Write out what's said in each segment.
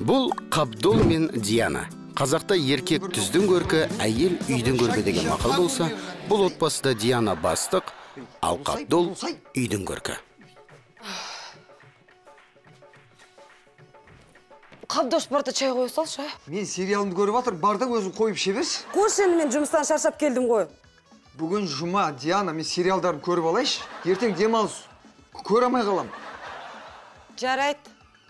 Бұл Қабдол мен Диана. Қазақта еркек түздің көркі, әйел үйдің көркі деген мақал болса, бұл отбасыда Диана бастық, ал Қабдол үйдің көркі. Қабдош, барда чай қойып салшы. Мен сериалымды көріп жатыр, бардың өзін қойып шеберші. Қош, енді мен жұмыстан шаршап келдім ғой. Бүгін жұма, Диана, мен сериалдарын көріп алайшы. Ертең демалыс көре алмай қалам. Жарайды.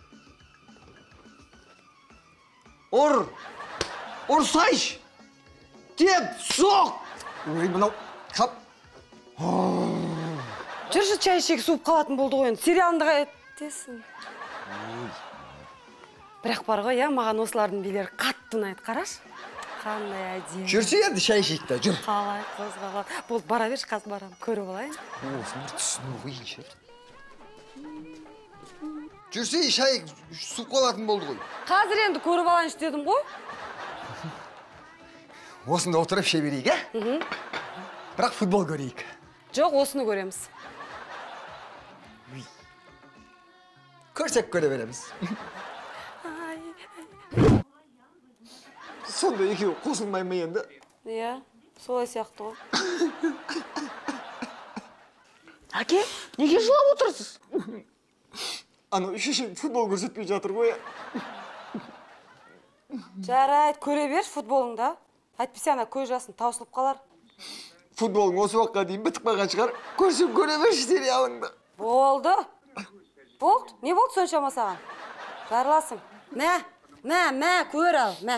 Ұрсайш! Деп, соқ! Ой, мынау, қап. Жүрші чай ішек суып қалатын болды ғой, сериалында қайтесің. Бірақ бар ғой, маған осылардың билері қатты ұнайды, қараш. Қандай әдемі. Жүрсе енді шай ішейікті, жүр. Қалай, қозғалады. Болды, бара берші, қазір барам, көріп алайын. Осының түсіну қойыншы. Жүрсе шай суып қалатын болды ғой. Қазір енді көріп алайыншы дедім ғой. Осында отырып ше берейік, Бірақ футбол көрейік. Жоқ, осыны көреміз. Көрсек көре береміз. Сонда екеу қосылмай ма енді? Иә, солай сияқты ғой. Әке, неге жылап отырсыз? Ана шешем футбол көрсетпей жатыр ғой. Жарайды, көре берші футболыңда. Әйтпесе ана көз жасын таусылып қалар. Футболың осы уақытқа дейін бітіп қалған шығар. Көрсем көре берші сериалыңды. Болды. Болды. Не болды соншама саған? Жарыласың. Мә, көр ал, мә.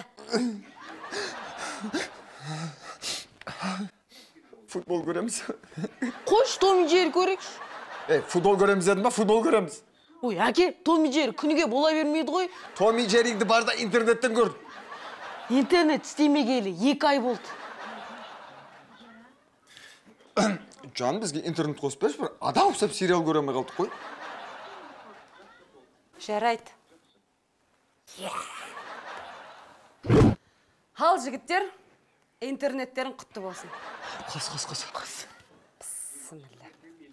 Футбол көреміз. Қойш, Том и Джерри көрейікші. Футбол көреміз дедім ба? Футбол көреміз. Ой, әке, Том и Джерри күніге бола бермейді ғой. Том и Джерриді барда интернеттен көрдім. Интернет істемегелі 2 ай болды. Жан, бізге интернет қосып берші, бір адам ұқсап сериал көремей қалдық қой. Жарайды. Ал жігіттер, интернеттерін құтты болсын. Қас. Бісміллә.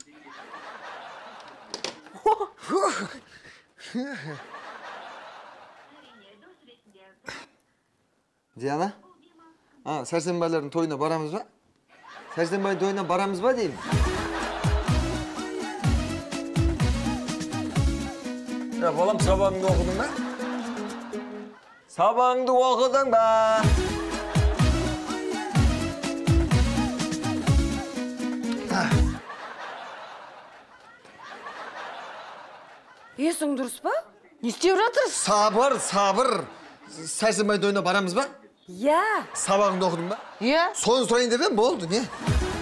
Диана? Сәрсенбайлардың тойына барамыз ба? Сәрсенбай тойына барамыз ба деймін? Балам, сабағыңды оқыдың ба? Сабағыңды оқыдың ба? Есің дұрыс ба? Не істеп жатырсыз? Сабыр. Сәрсенбай тойына барамыз ба? Иә. Сабағыңды оқыдың ба? Иә. Соны сұрайын деп ем, болды, не?